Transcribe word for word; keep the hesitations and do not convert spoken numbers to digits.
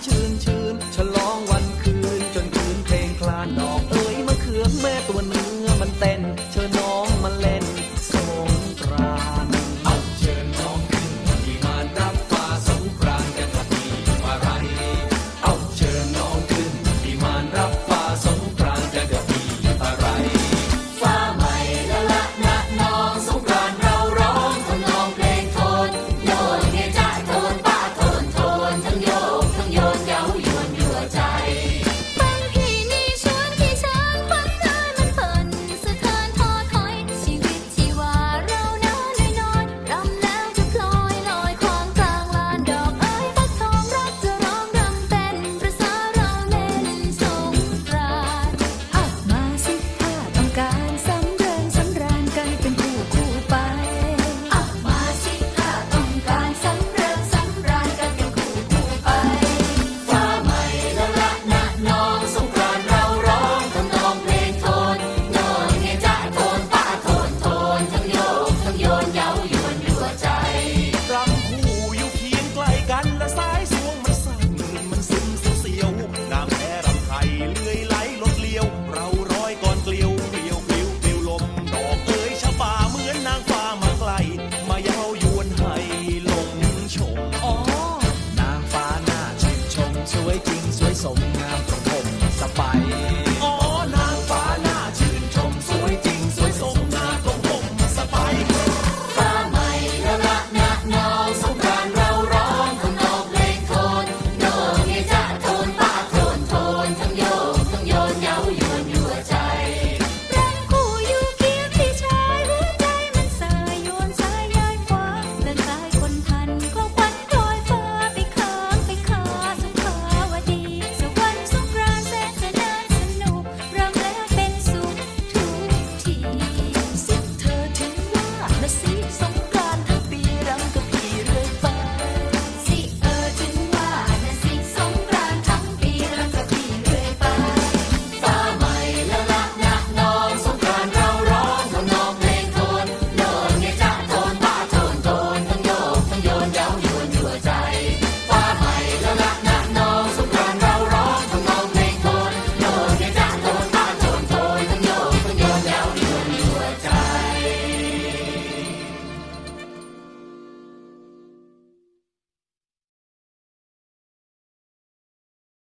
ชื่นชื่นฉลองวันคืนจนคืนเพลงคลานดอกเอ๋ยมะเขือแม่ตัวเนื้อมันเต้นเชิญน้องมาเล่นสงกรานต์เอาเชิญน้องขึ้นที่มานรับฟ้าสงกรานต์กันทันทีมาไรเอาเชิญน้องขึ้นที่มานรับฟ้าสงกรานต์กันทันทีอะไรฟ้าใหม่ละละนะน้องสงกรานต์เราร้องทำนองเพลงโทนโยนเมียจ้าโทนป้าโทนโทนทั้งโยกทั้งโยนเย้ายวนยั่วใจบางทีนี่ชวนที่ช้างควันเดินมันเพิ่นสะเทือนท้อถอยชีวิตชีวาเราหน้าน้อยๆรำแล้วจะพลอยลอยควางกลางลานดอกเอ้ยฟักทองรักจะร้องรำเต้นประสาเราเล่นสงกรานต์เอามาสิถ้าต้องการสำเริงสำราญกันเป็นคู่คู่ไปเอามาสิถ้าต้องการสำเริงสำราญกันเป็นคู่คู่ไปฟ้าใหม่ละละนะน้องสงกรานต์เราร้องทำนองเพลงโทนโยนเมียจ้าโทนป้าโทนโทนทั้งโยกทั้งโยนเย้ายวนยั่วใจรำคู่อยู่เคียงใกล้กันและสายสวงมันสั่นมันซึมเสียวน้ำแพ้รำไทยเลื่อยไหลลดเลี้ยวเราร้อยก่อนเกลียวเกลียวเกลียวเกลียวลมดอกเอ๋ยชะป่าเหมือนนางฟ้ามาไกลมาเย้ายวนให้หลงชมอ๋อนางฟ้าหน้าชื่นชมสวยจริงสวยสม